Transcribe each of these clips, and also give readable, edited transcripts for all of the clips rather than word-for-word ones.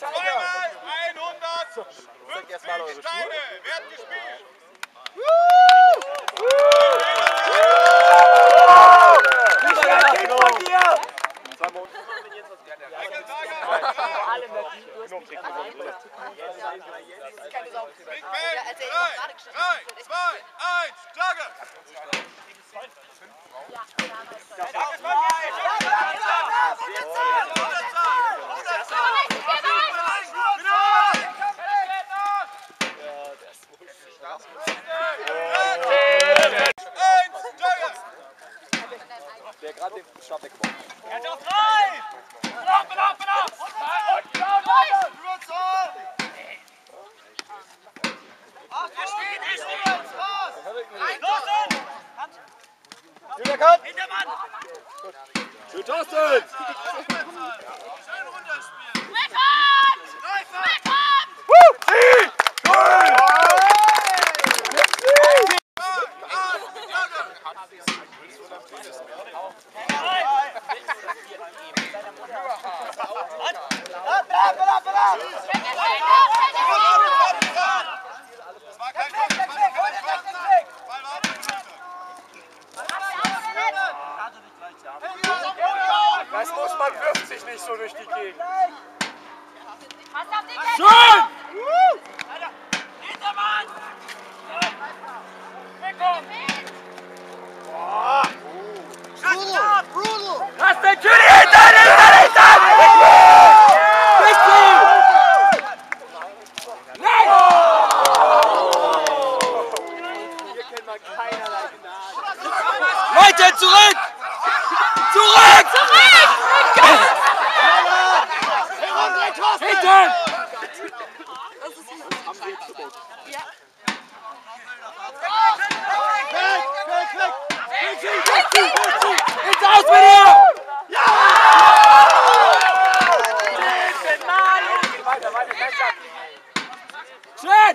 Zweimal 150 Steine werden gespielt. Der gerade den Stab weggeworfen hat. Jetzt auf 3! Genau! Julia Kant! Hintermann! Schön Thorsten! Schön runterspielen! Das muss man, wirft sich nicht so durch die Gegend. Schön! Hintermann! Brutal! Lass den Kühli hinter! Hier kennt man keinerlei Gnade. Leute, zurück! Zurück! Hinten! Jetzt aus mit dir! Schön!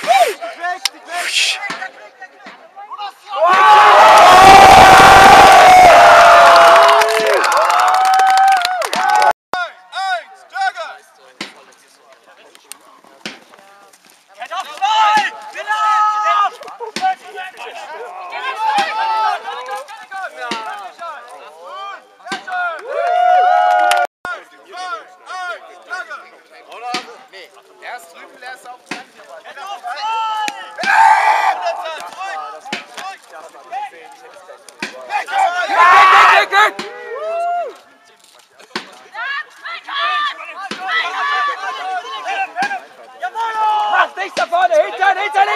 Mach dich da vorne! Hinten!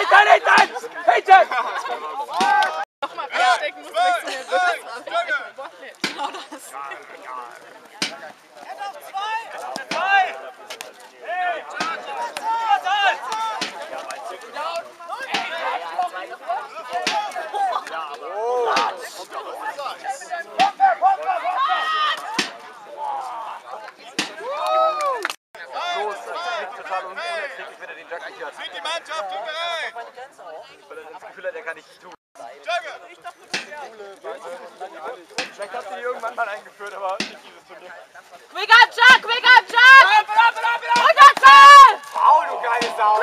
Nochmal feststecken muss, weil ich so nervös war. Genau das. Sind die Mannschaften bereit? Weil er das Gefühl hat, er kann nicht tun. Vielleicht hast du die irgendwann mal eingeführt, aber nicht dieses Turnier. Quick up, Chuck! Au, du geile Sau!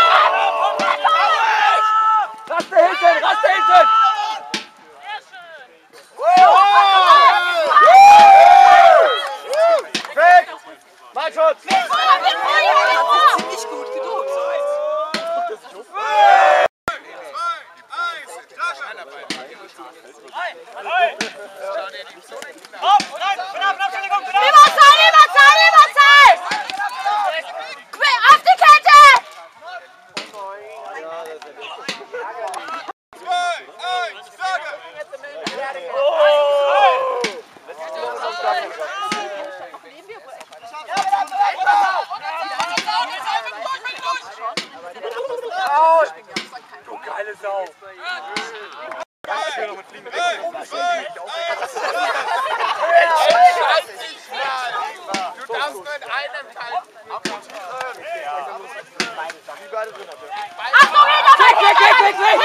Raste hinten! Weg! Mein Schutz! Ziemlich gut gedruckt. Überzahl! Auf die Kette! Du geile Sau! Du darfst nur in einem Teil. Die beide drin hatte. Achtung, Hintermann!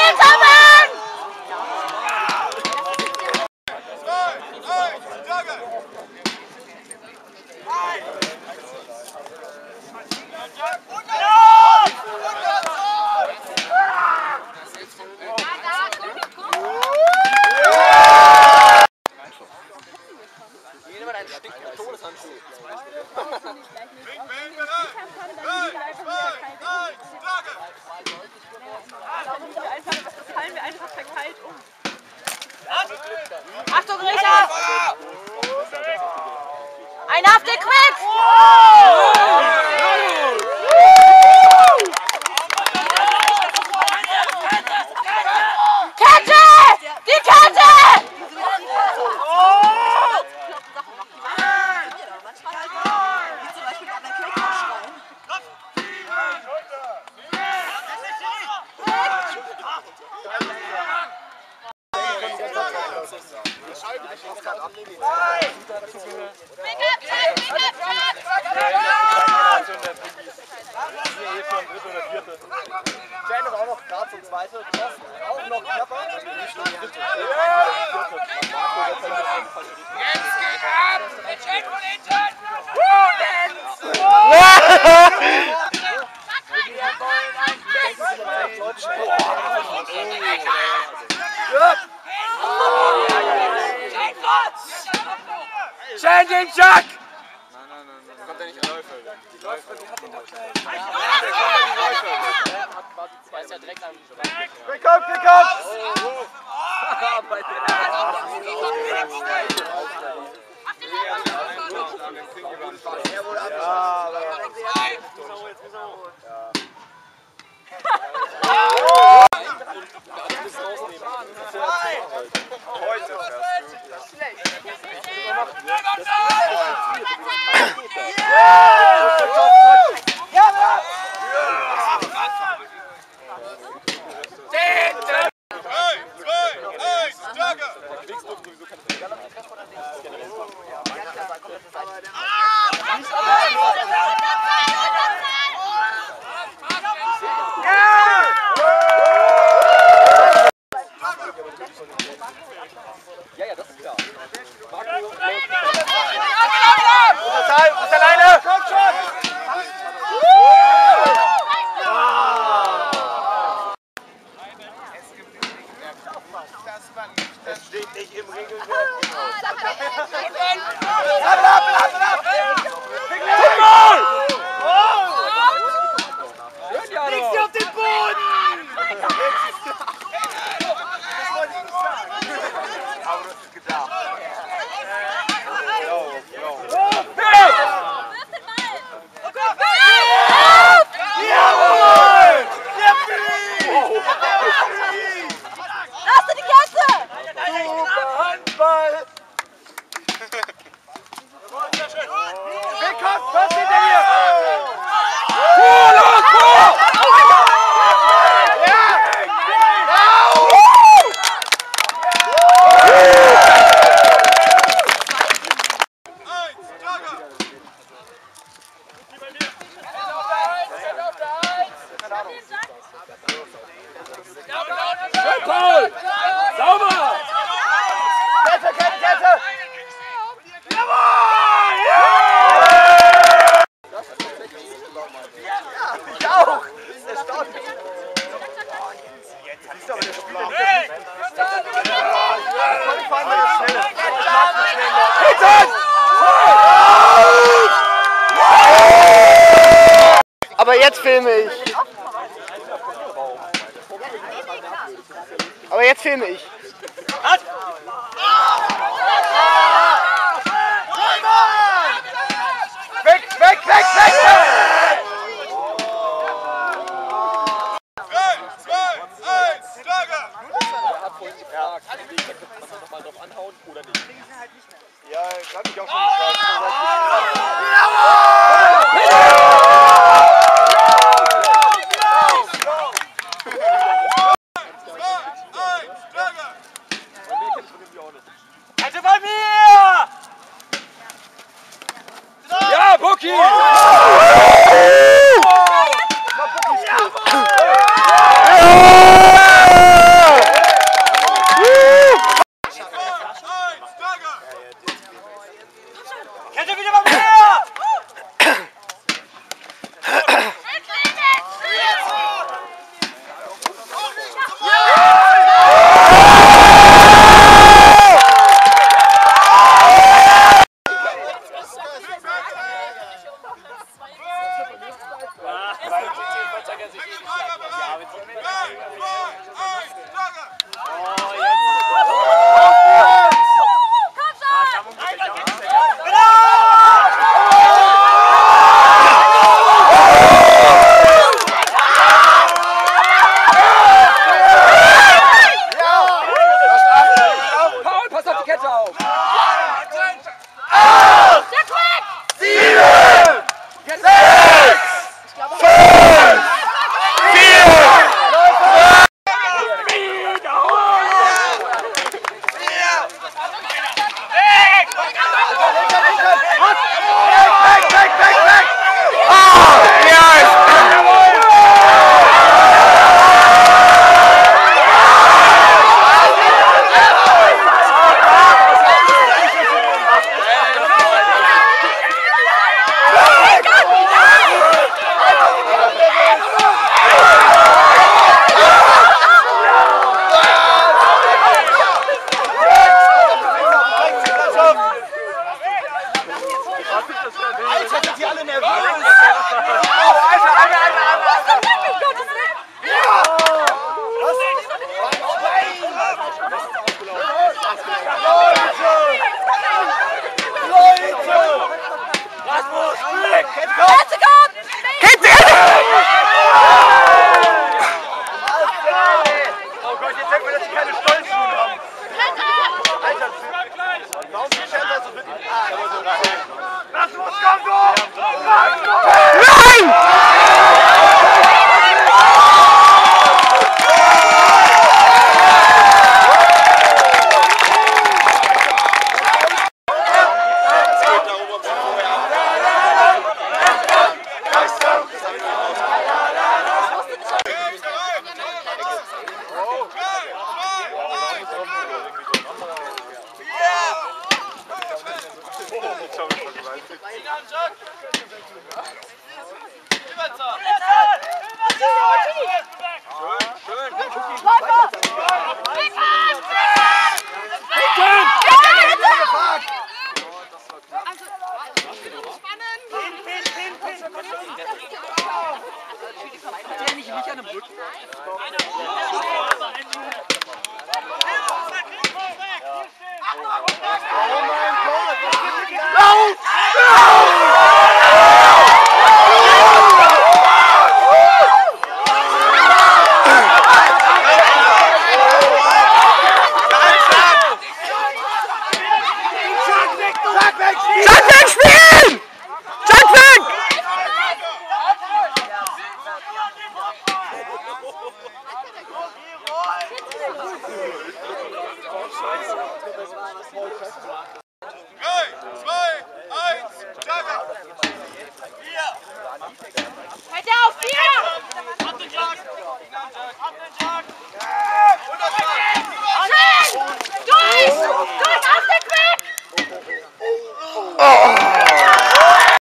Einer auf den Quick! Kette! Die Kette! Jane ist auch noch gerade zum Zweiten. Auch noch knapper. Jetzt geht ab! Entscheid von hinten! Jane den Jack! Nein. Kommt er nicht an Läufer? Die Läufer, die hat ihn doch gleich. Weiß ja direkt an. Pick up! Heute es steht nicht im Regelwerk. Leg sie auf den Boden! Aber das ist gedacht. Paul! Sauber! Kette! Ich auch! Der Start. Siehst du aber der Spieler nicht. Ich fahren wir jetzt schneller. Aber jetzt filme ich. Weg! 3, 2, 1, Schlager! Er hat vorhin gefragt, kann man nochmal drauf anhauen oder nicht? Ja, ich hab mich auch schon gefragt. Kette bei mir! Ja, Bucky! Kette wieder bei mir! Oh mein Gott!